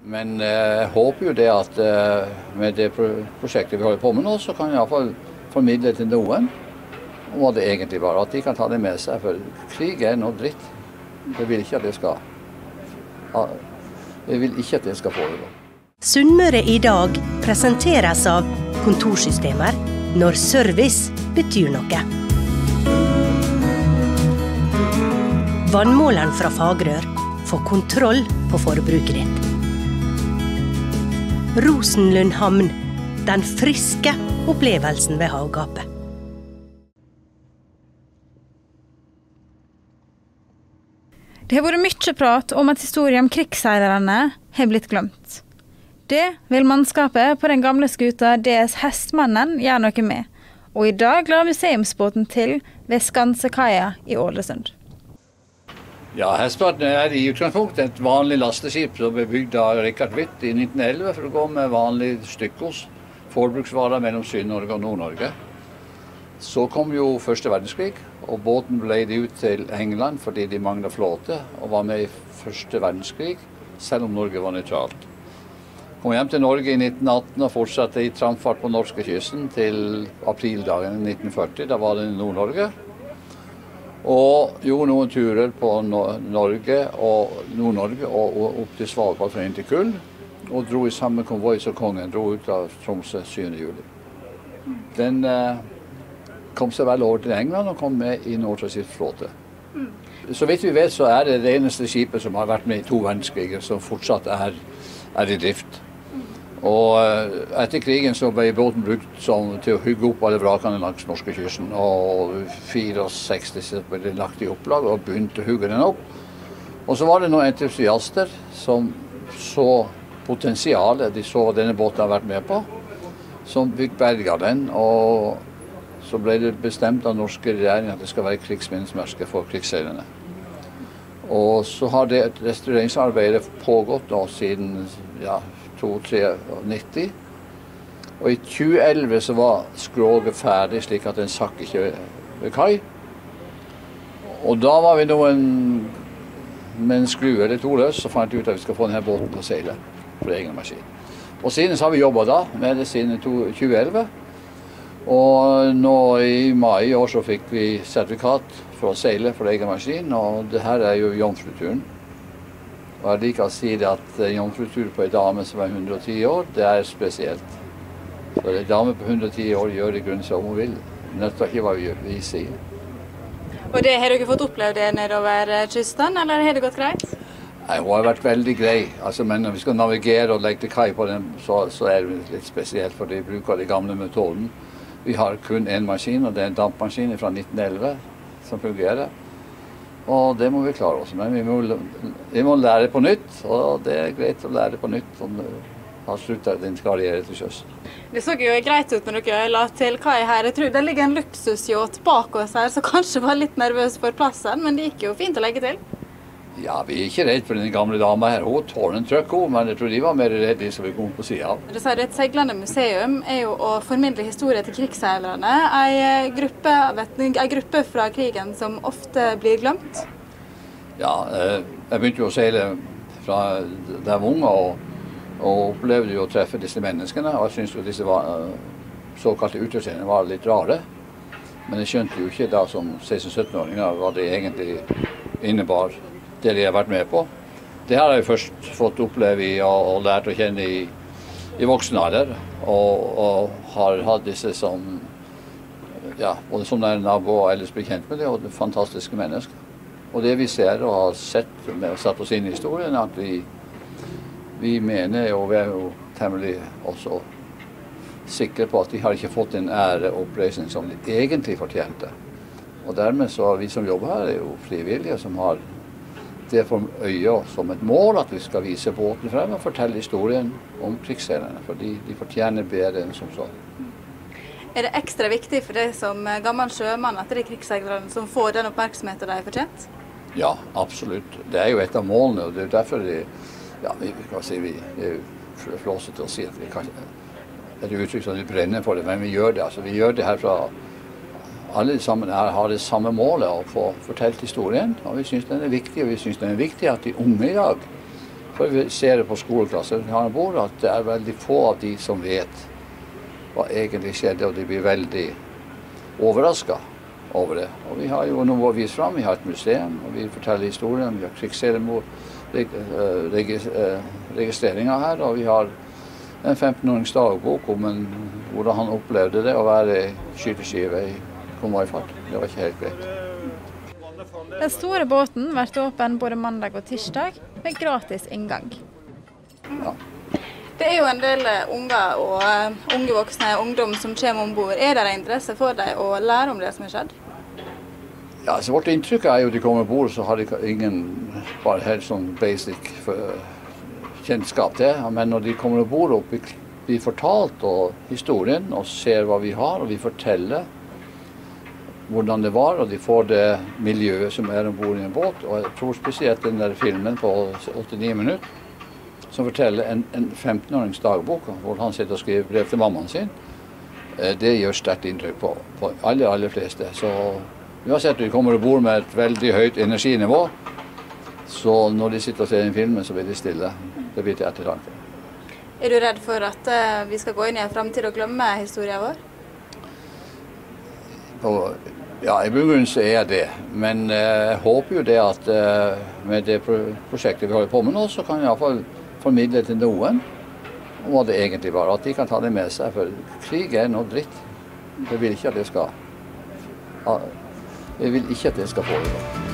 Men jeg håper jo det at med det prosjektet vi holder på med nå, så kan jeg i hvert fall formidle til noen om hva det egentlig var, at de kan ta det med seg, for krig er noe dritt. Jeg vil ikke at det skal, foregå. Sunnmøre i dag presenteres av kontorsystemer når service betyr noe. Vannmåleren fra Fagrør får kontroll på forbruket ditt. Rosenlund Havn, den friske opplevelsen ved havgapet. Det har vært mye prat om at historien om krigsseilerne har blitt glemt. Det vil mannskapet på den gamle skuta DS Hestmannen gjøre noe med, og i dag lar museumsbåten til ved Skansekaia i Ålesund. Ja, Hestmannen er i utgangspunktet et vanlig lasteskip som ble bygd av Richard Witt i 1911 for å gå med vanlig stykkos, forbruksvarer mellom Syd-Norge og Nord-Norge. Så kom jo første verdenskrig, og båten ble leid ut til England fordi de manglet flåte og var med i første verdenskrig, selv om Norge var nøytralt. Kom hjem til Norge i 1918 og fortsatte i tramfart på norskekysten til aprildagen 1940, da var det i Nord-Norge. Og gjorde noen turer på Norge og Nord-Norge og opp til Svalbard fra inn til Kull, og dro i samme konvoi som kongen, dro ut av Tromsø 7. juli. Den kom seg vel over til England og kom med i Norges flåte. Så vidt vi vet så er det det eneste skipet som har vært med i 2 verdenskriger som fortsatt er i drift. Og etter krigen så ble båten brukt til å hugge opp alle vrakene langs norskekysten. Og 64 så ble det lagt i opplag og begynte å hugge den opp. Og så var det noen entusiaster som så potensialet, de så hva denne båten har vært med på, som fikk berget den. Og så ble det bestemt av norske regjeringen at det skal være krigsminnesmerke for krigsseilerne. Og så har det restaureringsarbeidet pågått nå siden 1993. Og i 2011 så var skroget ferdig slik at den sakk ikke ved kai. Og da var vi noen med en skrue eller 2 løs, så fant vi ut at vi skal få denne båten til å seile for egen maskin. Og siden så har vi jobbet da med det siden 2011. Og nå i mai i år så fikk vi sertifikat for å seile for egen maskin, og det her er jo jomfruturen. Og jeg liker å si det at jomfrutur på en dame som er 110 år, det er spesielt. For en dame på 110 år gjør i grunnen som hun vil. Nødt til ikke hva vi sier. Og det har dere fått oppleve det nedover kysten, eller har det gått greit? Nei, hun har vært veldig grei. Altså, men når vi skal navigere og legge til kai på den, så er det litt spesielt, for de bruker de gamle metoden. Vi har kun en maskin, og det er en dampmaskin fra 1911 som fungerer. Og det må vi klare oss, men vi må lære på nytt, og det er greit å lære på nytt om du har sluttet din karriere til sjøs. Det så jo greit ut når dere la til kai her. Jeg tror det ligger en luksusyacht bak oss her, så kanskje var litt nervøs for plassen, men det gikk jo fint å legge til. Ja, vi er ikke redd for den gamle dama her. Hun tåler en trøkk, men jeg tror de var mer redde de som vi kom på siden av. Du sa det, et seilende museum er jo å formidle historie til krigsseilerne. En gruppe fra krigen som ofte blir glemt. Ja, jeg begynte jo å seile fra da jeg var ung, og opplevde jo å treffe disse menneskene. Og jeg synes jo disse såkalte utseendene var litt rare. Men jeg skjønte jo ikke da som 16-17-åringer hva det egentlig innebar. Det de har vært med på. Det har jeg først fått oppleve og lært å kjenne i voksen alder, og har hatt disse som, både som er nabo og ellers blir kjent med det, og det fantastiske mennesker. Og det vi ser og har sett med å satt oss inn i historien, at vi mener, og vi er jo temmelig også sikre på at de har ikke fått en ære og oppreisning som de egentlig fortjente. Og dermed så er vi som jobber her er jo frivillige som har det for øye som et mål at vi skal vise båten frem og fortelle historien om krigsseilerne, for de fortjener bedre enn som så. Er det ekstra viktig for deg som gammel sjømann at det er krigsseilerne som får den oppmerksomheten de har fortjent? Ja, absolutt. Det er jo et av målene, og det er derfor vi er flåsete til å si at vi kan det er et uttrykk som vi brenner for det, men vi gjør det. Altså, vi gjør det her fra alle sammen her har det samme målet å få fortalt historien, og vi synes den er viktig, og vi synes den er viktig at de unge i dag For vi ser det på skoleklasser vi har om bord, at det veldig få av de som vet hva egentlig skjedde, og de blir veldig overrasket over det. Og vi har jo noe å vise fram, vi har et museum, og vi forteller historien, vi har krigsseilregistreringer her, og vi har en 15-årings dagbok om hvordan han opplevde det å være skyteskive i konvoifart. Det var ikke helt greit. Den store båten blir åpen både mandag og tirsdag med gratis inngang. Ja. Det er jo en del unger og unge voksne, ungdom som kommer ombord. Er det interesse for dem å lære om det som har skjedd? Ja, altså vårt inntrykk er jo at de kommer ombord, så har de ingen bare helt sånn basic kjennskap til. Men når de kommer ombord og blir fortalt historien og ser hva vi har, og vi forteller hvordan det var, og de får det miljøet som er ombord i en båt. Og jeg tror spesielt den der filmen på 89 minutter, som forteller en 15-årings dagbok, hvor han sitter og skriver brev til mammaen sin, det gjør sterkt inntrykk på aller fleste. Så uansett de kommer ombord med et veldig høyt energinivå, så når de sitter og ser en film, så blir de stille. Det blir til ettertanke. Er du redd for at vi skal gå inn i en fremtid og glemme historien vår? Ja, i bunn så er det. Men jeg håper jo det at med det prosjektet vi holder på med nå, så kan vi i hvert fall formidle til noen om hva det egentlig var. At de kan ta det med seg, for krig er noe dritt. Jeg vil ikke at det skal foregå.